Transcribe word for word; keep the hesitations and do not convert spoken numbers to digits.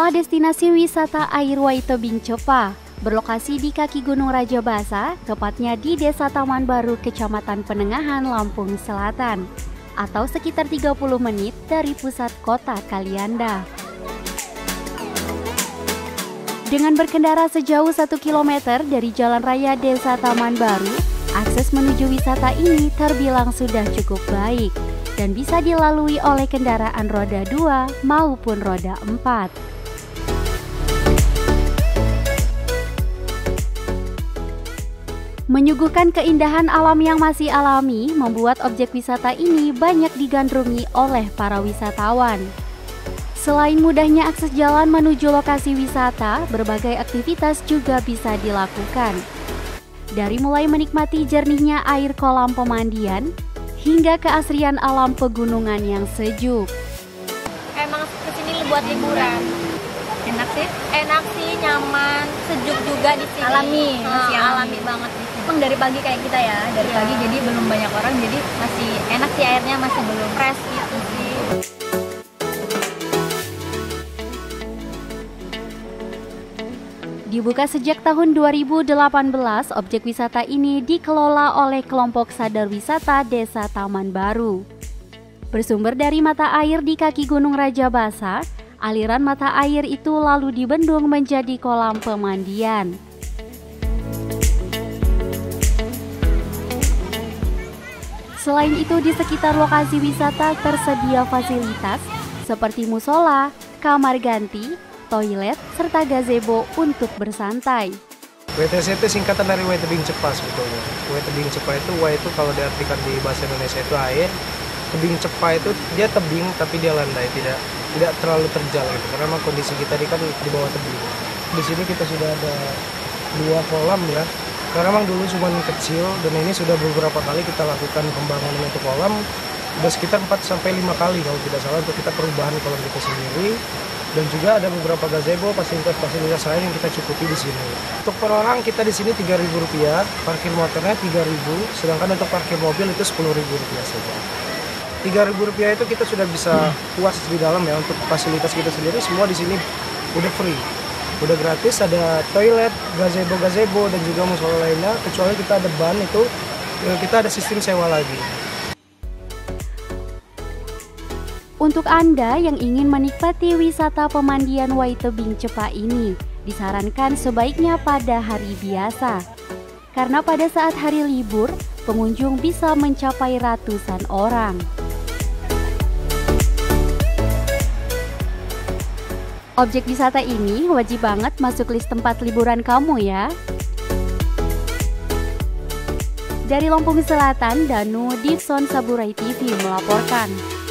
Inilah destinasi wisata air Wai Tebing Cepa, berlokasi di kaki Gunung Rajabasa, tepatnya di Desa Taman Baru, Kecamatan Penengahan, Lampung Selatan, atau sekitar tiga puluh menit dari pusat kota Kalianda. Dengan berkendara sejauh satu kilometer dari Jalan Raya Desa Taman Baru, akses menuju wisata ini terbilang sudah cukup baik dan bisa dilalui oleh kendaraan roda dua maupun roda empat. Menyuguhkan keindahan alam yang masih alami membuat objek wisata ini banyak digandrungi oleh para wisatawan. Selain mudahnya akses jalan menuju lokasi wisata, berbagai aktivitas juga bisa dilakukan. Dari mulai menikmati jernihnya air kolam pemandian, hingga keasrian alam pegunungan yang sejuk. Emang kesini buat liburan. Enak sih? Enak sih, nyaman, sejuk juga di sini. Alami, nah, masih alami. alami banget di sini. Emang dari pagi kayak kita ya, dari Ya. pagi jadi belum banyak orang, jadi masih enak sih airnya, masih belum Fresh gitu sih. Dibuka sejak tahun dua ribu delapan belas, objek wisata ini dikelola oleh kelompok sadar wisata Desa Taman Baru. Bersumber dari mata air di kaki Gunung Rajabasa, aliran mata air itu lalu dibendung menjadi kolam pemandian. Selain itu, di sekitar lokasi wisata tersedia fasilitas seperti musola, kamar ganti, toilet, serta gazebo untuk bersantai. W T C itu singkatan dari Wai Tebing Cepa sebetulnya. Wai Tebing Cepa itu, Wai itu kalau diartikan di bahasa Indonesia itu air, Tebing Cepa itu dia tebing tapi dia landai, tidak tidak terlalu terjal gitu. Karena memang kondisi kita ini kan di bawah tebing. Di sini kita sudah ada dua kolam ya. Karena memang dulu cuma kecil dan ini sudah beberapa kali kita lakukan pembangunan untuk kolam. Sudah sekitar empat sampai lima kali kalau tidak salah untuk kita perubahan kolam kita sendiri. Dan juga ada beberapa gazebo, fasilitas-fasilitas lain yang kita cukupi di sini. Untuk per orang kita di sini tiga ribu rupiah, parkir motornya tiga ribu, sedangkan untuk parkir mobil itu sepuluh ribu rupiah saja. tiga ribu rupiah itu kita sudah bisa puas di dalam ya. Untuk fasilitas kita sendiri semua di sini udah free. Udah gratis, ada toilet, gazebo-gazebo dan juga musola lainnya, kecuali kita ada ban itu, kita ada sistem sewa lagi. Untuk Anda yang ingin menikmati wisata pemandian Wai Tebing Cepa ini, disarankan sebaiknya pada hari biasa. Karena pada saat hari libur, pengunjung bisa mencapai ratusan orang. Objek wisata ini wajib banget masuk list tempat liburan kamu ya. Dari Lampung Selatan, Danu Dixon Saburai T V melaporkan.